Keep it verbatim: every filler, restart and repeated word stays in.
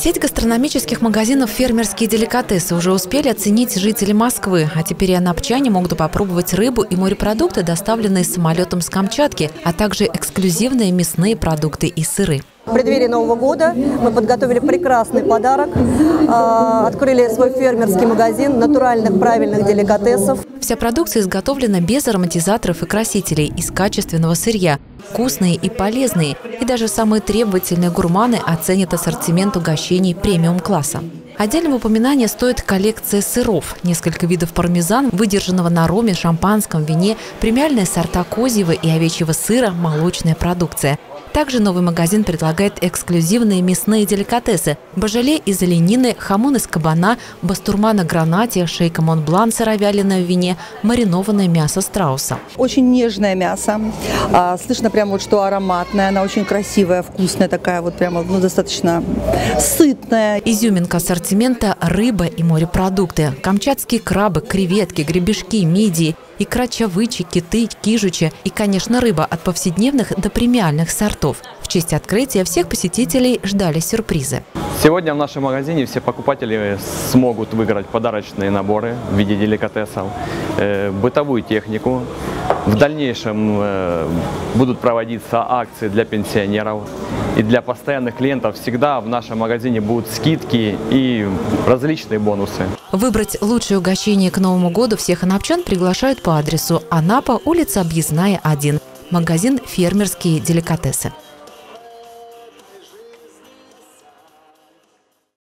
Сеть гастрономических магазинов «Фермерские деликатесы» уже успели оценить жители Москвы, а теперь и анапчане могут попробовать рыбу и морепродукты, доставленные самолетом с Камчатки, а также эксклюзивные мясные продукты и сыры. В преддверии Нового года мы подготовили прекрасный подарок, открыли свой фермерский магазин натуральных правильных деликатесов. Вся продукция изготовлена без ароматизаторов и красителей, из качественного сырья, вкусные и полезные. И даже самые требовательные гурманы оценят ассортимент угощений премиум-класса. Отдельного упоминания стоит коллекция сыров. Несколько видов пармезан, выдержанного на роме, шампанском, вине, премиальные сорта козьего и овечьего сыра, молочная продукция. Также новый магазин предлагает эксклюзивные мясные деликатесы – бажале из оленины, хамон из кабана, бастурма на гранате, шейка Монблан сыровяленое в вине, маринованное мясо страуса. Очень нежное мясо, а, слышно прямо вот, что ароматное, она очень красивая, вкусная такая, вот прямо ну, достаточно сытная. Изюминка ассортимента – рыба и морепродукты. Камчатские крабы, креветки, гребешки, мидии, икра чавычи, киты, кижучи и, конечно, рыба от повседневных до премиальных сортов. В честь открытия всех посетителей ждали сюрпризы. Сегодня в нашем магазине все покупатели смогут выиграть подарочные наборы в виде деликатесов, э, бытовую технику. В дальнейшем э, будут проводиться акции для пенсионеров. И для постоянных клиентов всегда в нашем магазине будут скидки и различные бонусы. Выбрать лучшее угощение к Новому году всех анапчан приглашают по адресу Анапа, улица Объездная, один. Магазин «Фермерские деликатесы».